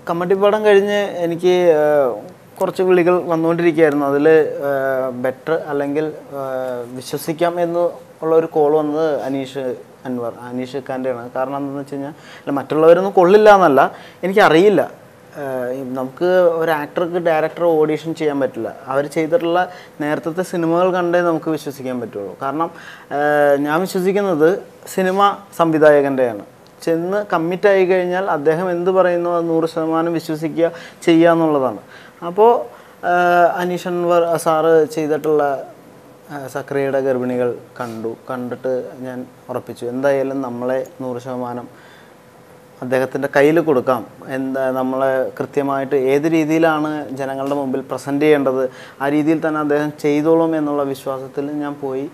കമ്മട്ടിപ്പാടം കഴിഞ്ഞ് എനിക്ക് കുറച്ച് വിളികൾ വന്നുകൊണ്ടിരിക്കുകയായിരുന്നു. അതിൽ ബെറ്റർ അല്ലെങ്കിൽ വിശ്വസിക്കാം എന്ന് ഉള്ളൊരു കോൾ വന്നത് അനീഷ് ഖാൻ്റെയാണ്. കാരണം എന്താണെന്ന് വെച്ച് കഴിഞ്ഞാൽ അല്ല, മറ്റുള്ളവരൊന്നും കൊള്ളില്ല എന്നല്ല, എനിക്കറിയില്ല. നമുക്ക് ഒരു ആക്ടർക്ക് ഡയറക്ടർ ഓഡീഷൻ ചെയ്യാൻ പറ്റില്ല. അവർ ചെയ്തിട്ടുള്ള നേരത്തെ സിനിമകൾ കണ്ടേ നമുക്ക് വിശ്വസിക്കാൻ പറ്റുള്ളൂ. കാരണം ഞാൻ വിശ്വസിക്കുന്നത് സിനിമ സംവിധായകൻ്റെയാണ്. ചെന്ന് കമ്മിറ്റായി കഴിഞ്ഞാൽ അദ്ദേഹം എന്ത് പറയുന്നു അത് 100% വിശ്വസിക്കുക, ചെയ്യുക എന്നുള്ളതാണ്. അപ്പോൾ അനീഷ് അൻവർ സാറ് ചെയ്തിട്ടുള്ള സക്രിയയുടെ ഗർഭിണികൾ കണ്ടിട്ട് ഞാൻ ഉറപ്പിച്ചു, എന്തായാലും നമ്മളെ 100% അദ്ദേഹത്തിൻ്റെ കയ്യിൽ കൊടുക്കാം. നമ്മളെ കൃത്യമായിട്ട് ഏത് രീതിയിലാണ് ജനങ്ങളുടെ മുമ്പിൽ പ്രസൻറ്റ് ചെയ്യേണ്ടത് ആ രീതിയിൽ തന്നെ അദ്ദേഹം ചെയ്തോളും എന്നുള്ള വിശ്വാസത്തിൽ ഞാൻ പോയി.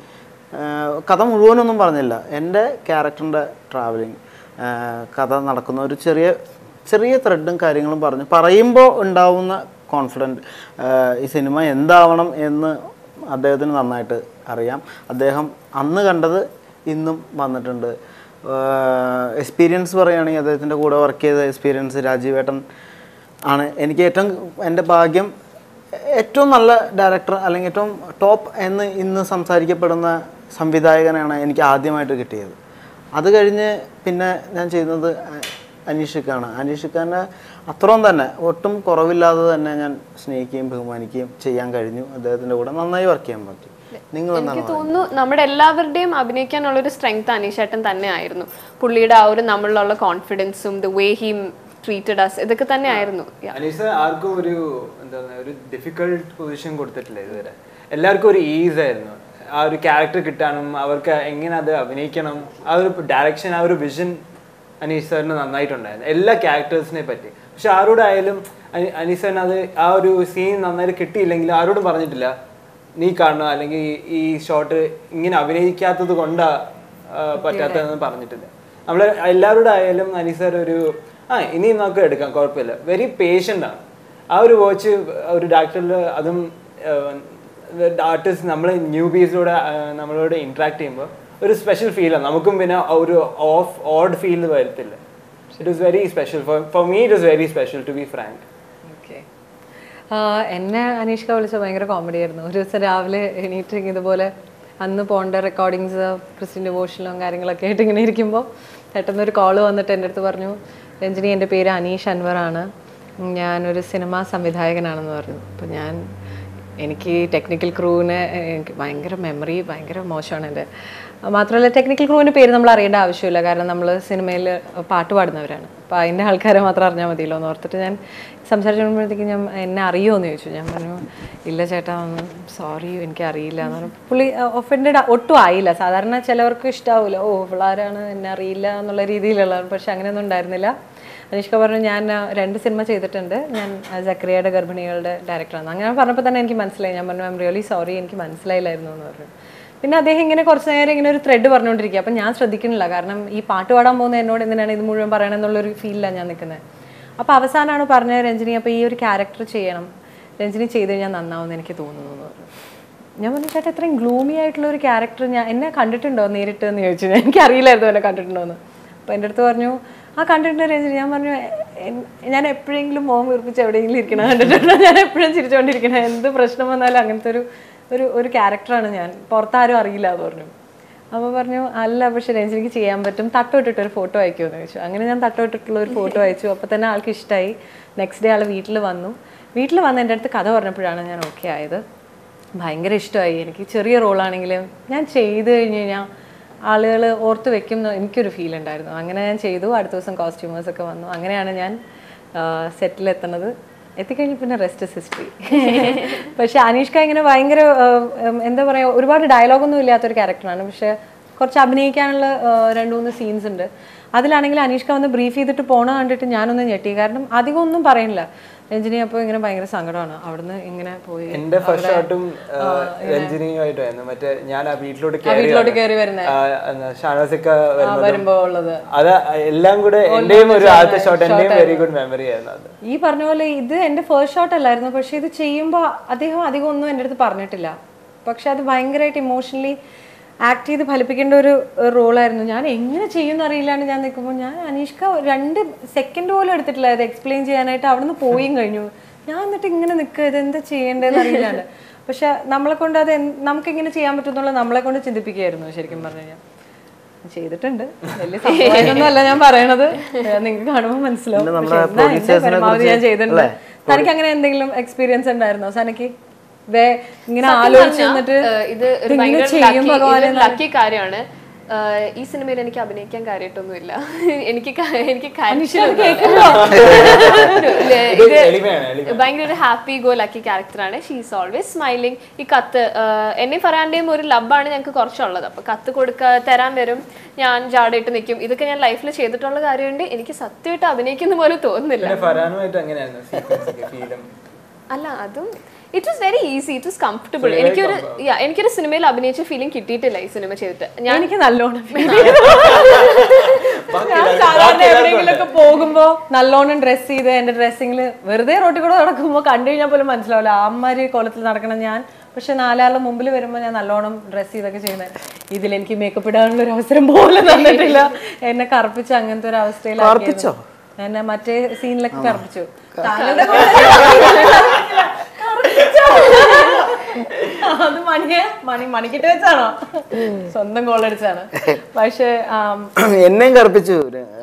കഥ മുഴുവനൊന്നും പറഞ്ഞില്ല, എൻ്റെ ക്യാരക്ടറിൻ്റെ ട്രാവലിങ്, കഥ നടക്കുന്ന ഒരു ചെറിയ ത്രെഡും കാര്യങ്ങളും പറയുമ്പോൾ ഉണ്ടാവുന്ന കോൺഫിഡൻറ്റ്. ഈ സിനിമ എന്താവണം എന്ന് അദ്ദേഹത്തിന് നന്നായിട്ട് അറിയാം. അദ്ദേഹം അന്ന് കണ്ടത് ഇന്നും വന്നിട്ടുണ്ട്. എക്സ്പീരിയൻസ് പറയുകയാണെങ്കിൽ അദ്ദേഹത്തിൻ്റെ കൂടെ വർക്ക് ചെയ്ത എക്സ്പീരിയൻസ് രാജീവേട്ടൻ ആണ് എനിക്ക് എൻ്റെ ഭാഗ്യം. ഏറ്റവും നല്ല ഡയറക്ടർ അല്ലെങ്കിൽ ഏറ്റവും ടോപ്പ് എന്ന് ഇന്ന് സംസാരിക്കപ്പെടുന്ന സംവിധായകനാണ് എനിക്ക് ആദ്യമായിട്ട് കിട്ടിയത്. അത് കഴിഞ്ഞ് പിന്നെ ഞാൻ ചെയ്യുന്നത് അനീഷ് ഖാൻ്റെ അത്രയും തന്നെ ഒട്ടും കുറവില്ലാതെ തന്നെ ഞാൻ സ്നേഹിക്കുകയും ബഹുമാനിക്കുകയും ചെയ്യാൻ കഴിഞ്ഞു. അദ്ദേഹത്തിൻ്റെ കൂടെ നന്നായി വർക്ക് ചെയ്യാൻ പറ്റി. എനിക്ക് തോന്നുന്നു നമ്മുടെ എല്ലാവരുടെയും അഭിനയിക്കാനുള്ളൊരു സ്ട്രെങ്ത് അനീഷേട്ടൻ തന്നെ ആയിരുന്നു. പുള്ളിയുടെ ആ ഒരു നമ്മളിലുള്ള കോൺഫിഡൻസും the way he treated us ഇതൊക്കെ തന്നെ ആയിരുന്നു. അനീഷ് ആർക്കും ഒരു ഡിഫിക്കൽട്ട് പൊസിഷൻ കൊടുത്തിട്ടില്ല ഇതുവരെ. എല്ലാവർക്കും ഒരു ഈസ് ആയിരുന്നു. ആ ഒരു ക്യാരക്ടർ കിട്ടാനും അവർക്ക് എങ്ങനെ അത് അഭിനയിക്കണം, ആ ഒരു ഡയറക്ഷൻ, ആ ഒരു വിഷൻ അനീഷ് സാറിന് നന്നായിട്ടുണ്ടായിരുന്നു എല്ലാ ക്യാരക്ടേഴ്സിനെ പറ്റി. പക്ഷെ ആരോടായാലും അനീഷ് സാറിന് അത് ആ ഒരു സീൻ നന്നായിട്ട് കിട്ടിയില്ലെങ്കിൽ ആരോടും പറഞ്ഞിട്ടില്ല നീ കാണണം അല്ലെങ്കിൽ ഈ ഷോട്ട് ഇങ്ങനെ അഭിനയിക്കാത്തത് കൊണ്ടാ പറ്റാത്തതെന്ന് പറഞ്ഞിട്ടില്ല. നമ്മൾ എല്ലാവരോടും ആയാലും അനീഷ് സാർ ഒരു ഇനി നമുക്ക് എടുക്കാം കുഴപ്പമില്ല, വെരി പേഷ്യൻ്റ് ആണ്. ആ ഒരു വാച്ച് ഒരു ഡയറക്ടറിൽ, അതും ആർട്ടിസ്റ്റ് നമ്മൾ ന്യൂ പീസിലൂടെ നമ്മളോട് ഇൻട്രാക്ട് ചെയ്യുമ്പോൾ ഒരു സ്പെഷ്യൽ ഫീലാണ് നമുക്കും. പിന്നെ ഒരു ഓഡ് ഫീൽ വരത്തില്ല. It is very special for me. It is very special to be frank. എന്നെ അനീഷ്ക വിളിച്ച ഭയങ്കര കോമഡി ആയിരുന്നു. ഒരു ദിവസം രാവിലെ എണീറ്റ് ഇതുപോലെ അന്ന് പോണ്ട റെക്കോർഡിങ്സ് ക്രിസ്ത്യൻ ഡിവോഷനും കാര്യങ്ങളൊക്കെ ആയിട്ട് ഇങ്ങനെ ഇരിക്കുമ്പോൾ പെട്ടെന്നൊരു കോള് വന്നിട്ട് എൻ്റെ അടുത്ത് പറഞ്ഞു, രഞ്ജിനി എൻ്റെ പേര് അനീഷ് അൻവറാണ്, ഞാനൊരു സിനിമാ സംവിധായകനാണെന്ന് പറഞ്ഞു. അപ്പോൾ എനിക്ക് ടെക്നിക്കൽ ക്രൂവിനെ എനിക്ക് ഭയങ്കര മെമ്മറി ഭയങ്കര മോശമാണ് എൻ്റെ. മാത്രമല്ല ടെക്നിക്കൽ ക്രൂവിൻ്റെ പേര് നമ്മൾ അറിയേണ്ട ആവശ്യമില്ല, കാരണം നമ്മൾ സിനിമയിൽ പാട്ട് പാടുന്നവരാണ്. അപ്പോൾ അതിൻ്റെ ആൾക്കാരെ മാത്രം അറിഞ്ഞാൽ മതിയല്ലോ എന്ന് ഓർത്തിട്ട് ഞാൻ സംസാരിച്ചുകൊണ്ടിരിക്കുമ്പോഴത്തേക്കും എന്നെ അറിയുമോ എന്ന് ചോദിച്ചു. ഞാൻ പറഞ്ഞു ഇല്ല ചേട്ടാ, ഒന്ന് സോറി എനിക്ക് അറിയില്ല എന്ന് പറഞ്ഞു. പുള്ളി ഒഫൻഡഡ് ഒട്ടും ആയില്ല. സാധാരണ ചിലവർക്ക് ഇഷ്ടാവില്ല, പിള്ളേരാണ് എന്നെ അറിയില്ല എന്നുള്ള രീതിയിലുള്ള, പക്ഷെ അങ്ങനെയൊന്നും ഉണ്ടായിരുന്നില്ല. അനീഷ്ക പറഞ്ഞു ഞാൻ 2 സിനിമ ചെയ്തിട്ടുണ്ട്, ഞാൻ സക്രിയയുടെ ഗർഭിണികളുടെ ഡയറക്ടറാണ്. അങ്ങനെ പറഞ്ഞപ്പോൾ തന്നെ എനിക്ക് മനസ്സിലായി. ഞാൻ പറഞ്ഞു ഐ എം റിയലി സോറി, എനിക്ക് മനസ്സിലായില്ലായിരുന്നു എന്ന് പറഞ്ഞു. പിന്നെ അദ്ദേഹം ഇങ്ങനെ കുറച്ച് നേരം ഇങ്ങനെ ഒരു ത്രെഡ് പറഞ്ഞുകൊണ്ടിരിക്കുക. അപ്പം ഞാൻ ശ്രദ്ധിക്കുന്നില്ല, കാരണം ഈ പാട്ട് പാടാൻ പോകുന്ന എന്നോട് എന്തിനാണ് ഇത് മുഴുവൻ പറയണമെന്നുള്ളൊരു ഫീലിലാണ് ഞാൻ നിൽക്കുന്നത്. അപ്പോൾ അവസാനമാണ് പറഞ്ഞത്, രഞ്ജിനി അപ്പോൾ ഈ ഒരു ക്യാരക്ടർ ചെയ്യണം, രഞ്ജിനി ചെയ്ത് കഴിഞ്ഞാൽ നന്നാവുമെന്ന് എനിക്ക് തോന്നുന്നു എന്ന് പറഞ്ഞു. ഞാൻ പറഞ്ഞു ചേട്ടാ ഇത്രയും ഗ്ലൂമി ആയിട്ടുള്ള ഒരു ക്യാരക്ടർ എന്നെ കണ്ടിട്ടുണ്ടോ നേരിട്ട് എന്ന് ചോദിച്ചു. എനിക്കറിയില്ലായിരുന്നു എന്നെ കണ്ടിട്ടുണ്ടോ എന്ന്. അപ്പോൾ എൻ്റെ അടുത്ത് പറഞ്ഞു കണ്ടിട്ടുണ്ട് രഞ്ജിനി. ഞാൻ പറഞ്ഞു ഞാൻ എപ്പോഴെങ്കിലും മോഹം വീർപ്പിച്ച് എവിടെയെങ്കിലും ഇരിക്കണം കണ്ടിട്ടുണ്ടോ? ഞാൻ എപ്പോഴും ചിരിച്ചുകൊണ്ടിരിക്കണം, എന്ത് പ്രശ്നം വന്നാലും അങ്ങനത്തെ ഒരു ക്യാരക്ടറാണ് ഞാൻ, പുറത്താരും അറിയില്ല എന്ന് പറഞ്ഞു. അപ്പോൾ പറഞ്ഞു അല്ല പക്ഷേ രഞ്ജിനിക്ക് ചെയ്യാൻ പറ്റും, തട്ടമിട്ടിട്ടൊരു ഫോട്ടോ അയക്കുമെന്ന് ചോദിച്ചു. അങ്ങനെ ഞാൻ തട്ടമിട്ടിട്ടുള്ള ഒരു ഫോട്ടോ അയച്ചു. അപ്പോൾ തന്നെ ആൾക്ക് ഇഷ്ടമായി. നെക്സ്റ്റ് ഡേ ആൾ വീട്ടിൽ വന്ന് എൻ്റെ അടുത്ത് കഥ പറഞ്ഞപ്പോഴാണ് ഞാൻ ഓക്കെ ആയത്. ഭയങ്കര ഇഷ്ടമായി. എനിക്ക് ചെറിയ റോളാണെങ്കിലും ഞാൻ ചെയ്ത് കഴിഞ്ഞ് കഴിഞ്ഞാൽ ആളുകൾ ഓർത്ത് വെക്കും എനിക്കൊരു ഫീൽ ഉണ്ടായിരുന്നു. അങ്ങനെ ഞാൻ ചെയ്തു. അടുത്ത ദിവസം കോസ്റ്റ്യൂമേഴ്സൊക്കെ വന്നു. അങ്ങനെയാണ് ഞാൻ സെറ്റിലെത്തുന്നത്. എത്തിക്കഴിഞ്ഞ് പിന്നെ റെസ്റ്റ് ഇസ് ഹിസ്റ്ററി. പക്ഷെ അനീഷ്ക ഇങ്ങനെ ഭയങ്കര എന്താ പറയുക, ഒരുപാട് ഡയലോഗൊന്നും ഇല്ലാത്തൊരു ക്യാരക്ടറാണ്. പക്ഷെ കുറച്ച് അഭിനയിക്കാനുള്ള 2-3 സീൻസ് ഉണ്ട്. അതിലാണെങ്കിൽ അനീഷ്ക വന്ന് ബ്രീഫ് ചെയ്തിട്ട് പോണ കണ്ടിട്ട് ഞാനൊന്ന് ഞെട്ടി. കാരണം അധികം ഒന്നും പറയുന്നില്ല. രഞ്ജിനി അപ്പോൾ ഇങ്ങനെ ഭയങ്കര സങ്കടമാണ്, അവിടുന്ന് ഇങ്ങനെ പോയി. എന്റെ ഫസ്റ്റ് ഷോട്ടും രഞ്ജിനിയുമായിട്ടായിരുന്നു. മറ്റേ ഞാൻ വീട്ടിലോട്ട് കയറി വരുമ്പോ ഉള്ളത് അത് എല്ലാം കൂടെ എന്റെയും ഒരു ആദ്യത്തെ ഷോട്ട്, എന്റെയും വെരി ഗുഡ് മെമ്മറി ആയിരുന്നു അത്. ഈ പറഞ്ഞ പോലെ ഇത് എന്റെ ഫസ്റ്റ് ഷോട്ട് അല്ലായിരുന്നു. പക്ഷെ ഇത് ചെയ്യുമ്പോൾ അദ്ദേഹം അധികം ഒന്നും എൻ്റെ അടുത്ത് പറഞ്ഞിട്ടില്ല. പക്ഷെ അത് ഭയങ്കരമായിട്ട് ഇമോഷണലി ആക്ട് ചെയ്ത് ഫലിപ്പിക്കേണ്ട ഒരു റോളായിരുന്നു. ഞാൻ എങ്ങനെ ചെയ്യുമെന്ന് അറിയില്ലാണ്ട് ഞാൻ നിൽക്കുമ്പോൾ ഞാൻ അനീഷ്ക 2 സെക്കൻഡ് പോലും എടുത്തിട്ടില്ല ഇത് എക്സ്പ്ലെയിൻ ചെയ്യാനായിട്ട്. അവിടെ നിന്ന് പോയും കഴിഞ്ഞു. ഞാൻ എന്നിട്ട് ഇങ്ങനെ നിൽക്കുക, ഇതെന്താ ചെയ്യേണ്ടതെന്ന് അറിയില്ലാണ്ട്. പക്ഷെ നമ്മളെ കൊണ്ട് അത് നമുക്കിങ്ങനെ ചെയ്യാൻ പറ്റുന്നുള്ള നമ്മളെ കൊണ്ട് ചിന്തിപ്പിക്കുകയായിരുന്നു ശരിക്കും പറഞ്ഞു കഴിഞ്ഞാൽ. ചെയ്തിട്ടുണ്ട്, വലിയ സംഭവമൊന്നും അല്ല ഞാൻ പറയണത്, നിങ്ങൾക്ക് കാണുമ്പോൾ മനസ്സിലാവും. പരമാവധി ഞാൻ ചെയ്തിട്ടുണ്ട്. തനിക്ക് അങ്ങനെ എന്തെങ്കിലും എക്സ്പീരിയൻസ് ഉണ്ടായിരുന്നോ സനക്ക്? ഇങ്ങനെ ആലോചിച്ച് എന്നിട്ട് ഇത് ലക്കി കാര്യമാണ്. ഈ സിനിമയിൽ എനിക്ക് അഭിനയിക്കാൻ കാര്യമായിട്ടൊന്നുമില്ല. എനിക്ക് ഭയങ്കര ഒരു ഹാപ്പി ഗോ ലക്കി ക്യാരക്ടറാണ്. She's always smiling. ഈ കത്ത് എന്നെ പറയാണ്ടേയും ഒരു ലബ്ബാണ് ഞങ്ങൾക്ക് കുറച്ചുള്ളത്. അപ്പൊ കത്ത് തരാൻ വരും, ഞാൻ ജാടായിട്ട് നിൽക്കും. ഇതൊക്കെ ഞാൻ ലൈഫിൽ ചെയ്തിട്ടുള്ള കാര്യമുണ്ട്. എനിക്ക് സത്യമായിട്ട് അഭിനയിക്കുന്ന പോലെ തോന്നുന്നില്ല. അല്ല, അതും it was very easy, it was comfortable. എനിക്കൊരു സിനിമയിൽ അഭിനയിച്ച ഫീലിംഗ് കിട്ടിയിട്ടില്ല ഈ സിനിമ ചെയ്തിട്ട്. എനിക്ക് നല്ലോണം സാധാരണ എവിടെയെങ്കിലൊക്കെ പോകുമ്പോ നല്ലോണം ഡ്രസ് ചെയ്ത് എന്റെ ഡ്രസ്സിങ്ങിൽ വെറുതെ റോട്ടിൽ കൂടെ നടക്കുമ്പോൾ കണ്ടു കഴിഞ്ഞാൽ പോലും മനസ്സിലാവില്ല അമ്മമാര് കോലത്തിൽ നടക്കണം ഞാൻ. പക്ഷെ 4 ആളുടെ മുമ്പിൽ വരുമ്പോൾ ഞാൻ നല്ലോണം ഡ്രസ് ചെയ്തൊക്കെ ചെയ്യുന്നത്. ഇതിലെനിക്ക് മേക്കപ്പ് ഇടാനുള്ള ഒരു അവസരം പോലും തന്നിട്ടില്ല. എന്നെ കറുപ്പിച്ച് അങ്ങനത്തെ ഒരു അവസ്ഥയിലാക്കിയോ. എന്നെ മറ്റേ സീനിലൊക്കെ കറുപ്പിച്ചു. അത് മണിക്കിട്ട് വെച്ചാണോ? സ്വന്തം കോളടിച്ചാണ്. പക്ഷെ എന്നെയും കറുപ്പിച്ചു.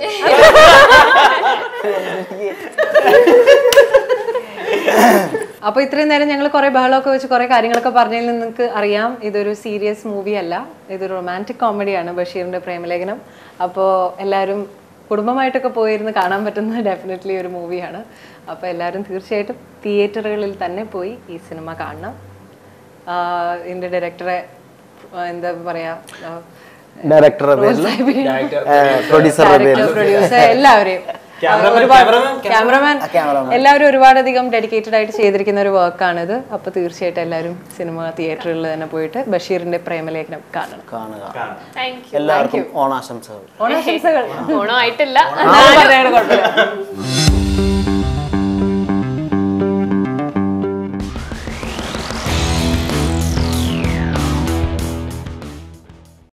അപ്പൊ ഇത്രയും നേരം ഞങ്ങൾ കുറെ ബഹളമൊക്കെ വെച്ച് കുറെ കാര്യങ്ങളൊക്കെ പറഞ്ഞതിൽ നിങ്ങൾക്ക് അറിയാം ഇതൊരു സീരിയസ് മൂവി അല്ല, ഇതൊരു റൊമാൻറ്റിക് കോമഡിയാണ്, ബഷീറിന്റെ പ്രേമലേഖനം. അപ്പോൾ എല്ലാവരും കുടുംബമായിട്ടൊക്കെ പോയിരുന്ന് കാണാൻ പറ്റുന്ന ഡെഫിനറ്റ്ലി ഒരു മൂവിയാണ്. അപ്പോൾ എല്ലാവരും തീർച്ചയായിട്ടും തിയേറ്ററുകളിൽ തന്നെ പോയി ഈ സിനിമ കാണണം. ഇതിന്റെ ഡയറക്ടറെ എന്താ പറയാ, പ്രൊഡ്യൂസർ എല്ലാവരെയും, ക്യാമറമാൻ എല്ലാവരും ഒരുപാടധികം ഡെഡിക്കേറ്റഡ് ആയിട്ട് ചെയ്തിരിക്കുന്ന ഒരു വർക്കാണിത്. അപ്പൊ തീർച്ചയായിട്ടും എല്ലാവരും സിനിമ തിയേറ്ററുകളിൽ തന്നെ പോയിട്ട് ബഷീറിന്റെ പ്രേമലേഖനം കാണണം. എല്ലാവർക്കും ഓണാശംസകൾ. ഓണാശംസകൾ. ഓണം ആയിട്ടില്ല.